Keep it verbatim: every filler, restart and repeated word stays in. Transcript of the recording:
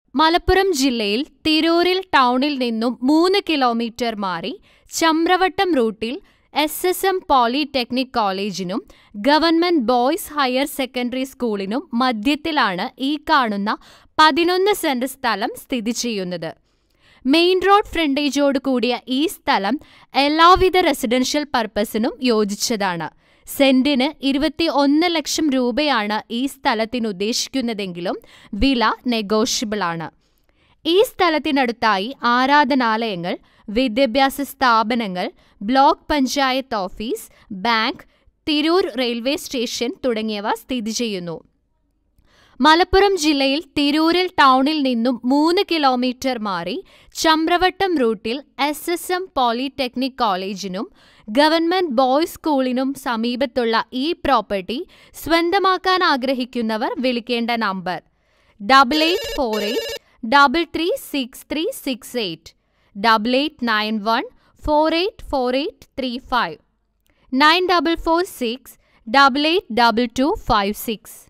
മലപ്പുറം ജില്ലയിൽ തിരൂരിൽ ടൗണിൽ നിന്നും മൂന്ന് കിലോമീറ്റർ മാറി ചമ്രവട്ടം റൂട്ടിൽ എസ് എസ് എം പോളിടെക്നിക് കോളേജിനും ഗവൺമെന്റ് ബോയ്സ് ഹയർ സെക്കൻഡറി സ്കൂളിനും മധ്യത്തിലാണ് ഈ കാണുന്ന പതിനൊന്ന് സെന്റ് സ്ഥലം സ്ഥിതി ചെയ്യുന്നത്. മെയിൻ റോഡ് ഫ്രണ്ടേജോട് കൂടിയ ഈ സ്ഥലം എല്ലാവിധ റെസിഡൻഷ്യൽ പർപ്പസിനും യോജിച്ചതാണ്. സെന്റിന് ഇരുപത്തി ഒന്ന് ലക്ഷം രൂപയാണ് ഈ സ്ഥലത്തിന് ഉദ്ദേശിക്കുന്നതെങ്കിലും വില നെഗോഷ്യബിൾ ആണ്. ഈ സ്ഥലത്തിനടുത്തായി ആരാധനാലയങ്ങൾ, വിദ്യാഭ്യാസ സ്ഥാപനങ്ങൾ, block panchayat office, bank, Tirur railway station തുടങ്ങിയവ സ്ഥിതി ചെയ്യുന്നു. മലപ്പുറം ജില്ലയിൽ തിരൂരിൽ ടൗണിൽ നിന്നും മൂന്ന് കിലോമീറ്റർ മാറി ചമ്രവട്ടം റൂട്ടിൽ എസ് എസ് എം പോളിടെക്നിക് കോളേജിനും ഗവൺമെന്റ് ബോയ്സ് സ്കൂളിനും സമീപത്തുള്ള ഈ പ്രോപ്പർട്ടി സ്വന്തമാക്കാൻ ആഗ്രഹിക്കുന്നവർ വിളിക്കേണ്ട number double eight four eight double three six three six eight, double eight nine one four eight four eight three five, nine double four six double eight double two five six.